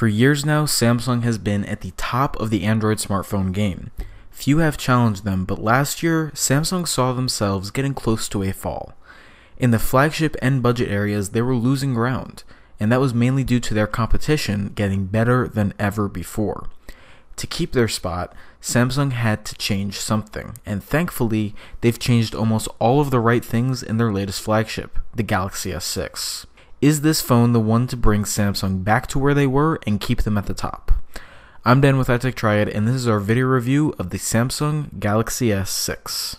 For years now, Samsung has been at the top of the Android smartphone game. Few have challenged them, but last year, Samsung saw themselves getting close to a fall. In the flagship and budget areas, they were losing ground, and that was mainly due to their competition getting better than ever before. To keep their spot, Samsung had to change something, and thankfully, they've changed almost all of the right things in their latest flagship, the Galaxy S6. Is this phone the one to bring Samsung back to where they were and keep them at the top? I'm Dan with iTech Triad, and this is our video review of the Samsung Galaxy S6.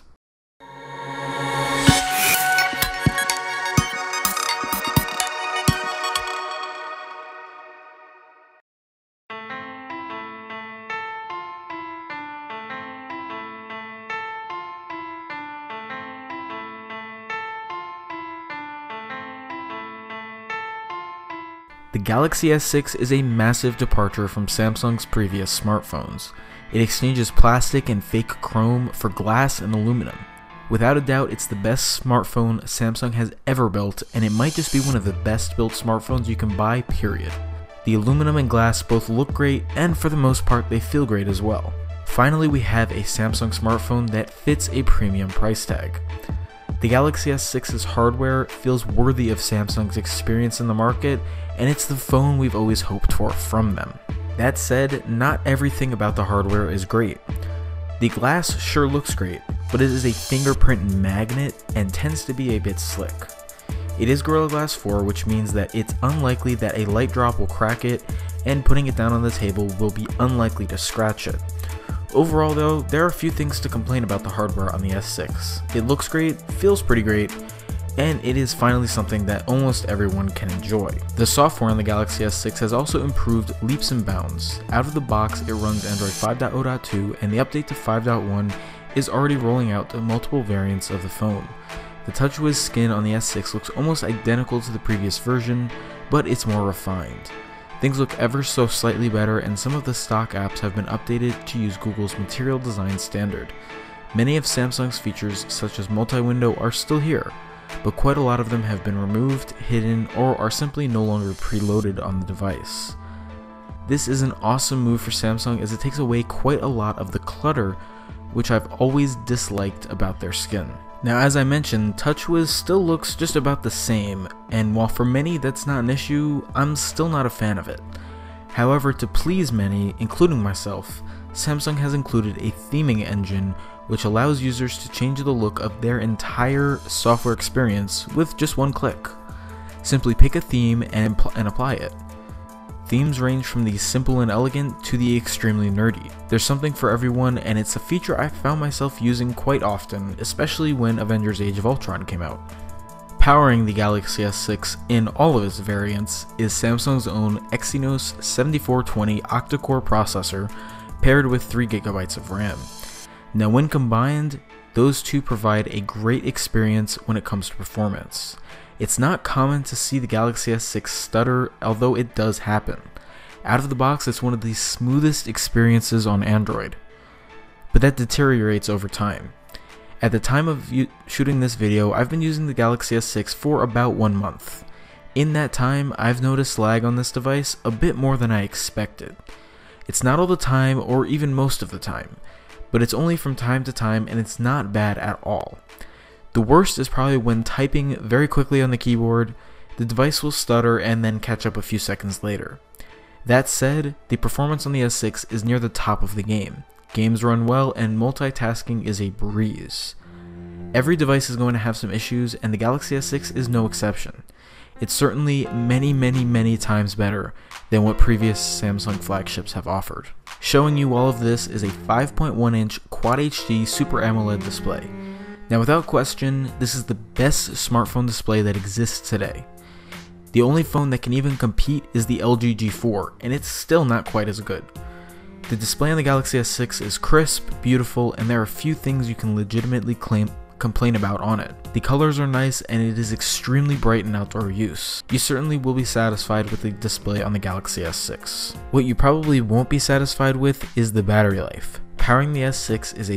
The Galaxy S6 is a massive departure from Samsung's previous smartphones. It exchanges plastic and fake chrome for glass and aluminum. Without a doubt, it's the best smartphone Samsung has ever built, and it might just be one of the best built smartphones you can buy, period. The aluminum and glass both look great, and for the most part, they feel great as well. Finally, we have a Samsung smartphone that fits a premium price tag. The Galaxy S6's hardware feels worthy of Samsung's experience in the market, and it's the phone we've always hoped for from them. That said, not everything about the hardware is great. The glass sure looks great, but it is a fingerprint magnet and tends to be a bit slick. It is Gorilla Glass 4, which means that it's unlikely that a light drop will crack it, and putting it down on the table will be unlikely to scratch it. Overall though, there are a few things to complain about the hardware on the S6. It looks great, feels pretty great, and it is finally something that almost everyone can enjoy. The software on the Galaxy S6 has also improved leaps and bounds. Out of the box, it runs Android 5.0.2, and the update to 5.1 is already rolling out to multiple variants of the phone. The TouchWiz skin on the S6 looks almost identical to the previous version, but it's more refined. Things look ever so slightly better, and some of the stock apps have been updated to use Google's Material Design Standard. Many of Samsung's features, such as multi-window, are still here, but quite a lot of them have been removed, hidden, or are simply no longer preloaded on the device. This is an awesome move for Samsung as it takes away quite a lot of the clutter, which I've always disliked about their skin. Now, as I mentioned, TouchWiz still looks just about the same, and while for many that's not an issue, I'm still not a fan of it. However, to please many, including myself, Samsung has included a theming engine which allows users to change the look of their entire software experience with just one click. Simply pick a theme and apply it. Themes range from the simple and elegant to the extremely nerdy. There's something for everyone, and it's a feature I found myself using quite often, especially when Avengers Age of Ultron came out. Powering the Galaxy S6 in all of its variants is Samsung's own Exynos 7420 octa-core processor paired with 3GB of RAM. Now when combined, those two provide a great experience when it comes to performance. It's not common to see the Galaxy S6 stutter, although it does happen. Out of the box, it's one of the smoothest experiences on Android, but that deteriorates over time. At the time of shooting this video, I've been using the Galaxy S6 for about 1 month. In that time, I've noticed lag on this device a bit more than I expected. It's not all the time or even most of the time, but it's only from time to time, and it's not bad at all. The worst is probably when typing very quickly on the keyboard, the device will stutter and then catch up a few seconds later. That said, the performance on the S6 is near the top of the game. Games run well and multitasking is a breeze. Every device is going to have some issues, and the Galaxy S6 is no exception. It's certainly many times better than what previous Samsung flagships have offered. Showing you all of this is a 5.1-inch Quad HD Super AMOLED display. Now without question, this is the best smartphone display that exists today. The only phone that can even compete is the LG G4, and it's still not quite as good. The display on the Galaxy S6 is crisp, beautiful, and there are few things you can legitimately complain about on it. The colors are nice, and it is extremely bright in outdoor use. You certainly will be satisfied with the display on the Galaxy S6. What you probably won't be satisfied with is the battery life. Powering the S6 is a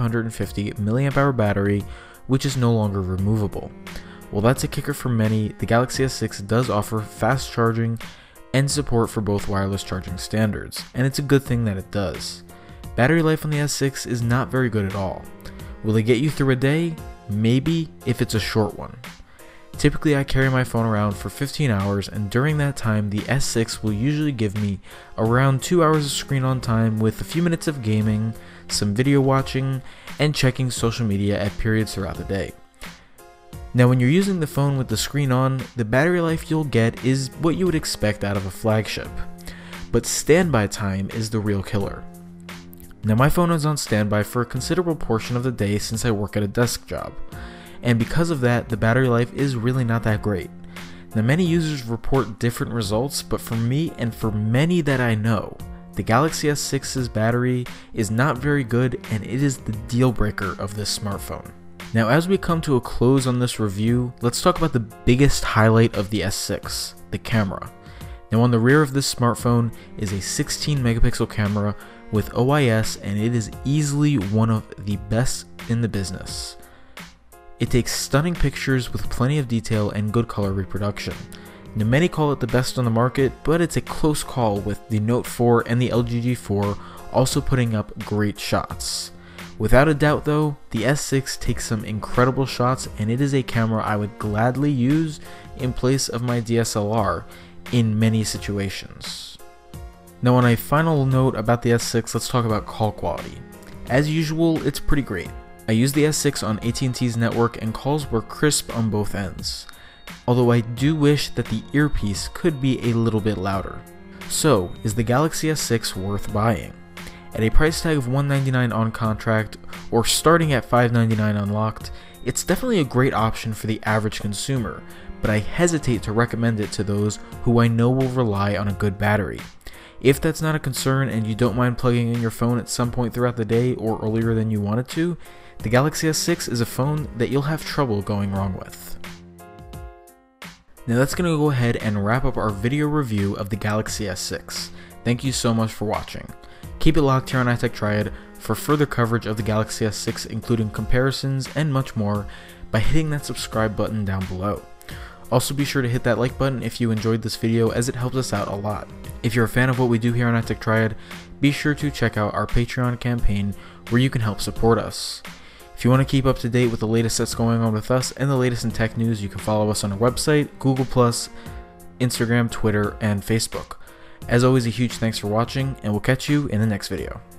2550 mAh battery, which is no longer removable. While that's a kicker for many, the Galaxy S6 does offer fast charging and support for both wireless charging standards, and it's a good thing that it does. Battery life on the S6 is not very good at all. Will it get you through a day? Maybe, if it's a short one. Typically I carry my phone around for 15 hours, and during that time the S6 will usually give me around 2 hours of screen on time with a few minutes of gaming, some video watching, and checking social media at periods throughout the day. Now when you're using the phone with the screen on, the battery life you'll get is what you would expect out of a flagship. But standby time is the real killer. Now my phone is on standby for a considerable portion of the day since I work at a desk job, and because of that, the battery life is really not that great. Now many users report different results, but for me and for many that I know, the Galaxy S6's battery is not very good, and it is the deal breaker of this smartphone. Now as we come to a close on this review, let's talk about the biggest highlight of the S6, the camera. Now on the rear of this smartphone is a 16 megapixel camera with OIS, and it is easily one of the best in the business. It takes stunning pictures with plenty of detail and good color reproduction. Now many call it the best on the market, but it's a close call with the Note 4 and the LG G4 also putting up great shots. Without a doubt though, the S6 takes some incredible shots, and it is a camera I would gladly use in place of my DSLR in many situations. Now on a final note about the S6, let's talk about call quality. As usual, it's pretty great. I used the S6 on AT&T's network and calls were crisp on both ends, although I do wish that the earpiece could be a little bit louder. So, is the Galaxy S6 worth buying? At a price tag of $199 on contract, or starting at $599 unlocked, it's definitely a great option for the average consumer, but I hesitate to recommend it to those who I know will rely on a good battery. If that's not a concern and you don't mind plugging in your phone at some point throughout the day or earlier than you wanted to, the Galaxy S6 is a phone that you'll have trouble going wrong with. Now that's going to go ahead and wrap up our video review of the Galaxy S6. Thank you so much for watching. Keep it locked here on iTech Triad for further coverage of the Galaxy S6, including comparisons and much more, by hitting that subscribe button down below. Also be sure to hit that like button if you enjoyed this video, as it helps us out a lot. If you're a fan of what we do here on iTech Triad, be sure to check out our Patreon campaign where you can help support us. If you want to keep up to date with the latest that's going on with us and the latest in tech news, you can follow us on our website, Google+, Instagram, Twitter, and Facebook. As always, a huge thanks for watching, and we'll catch you in the next video.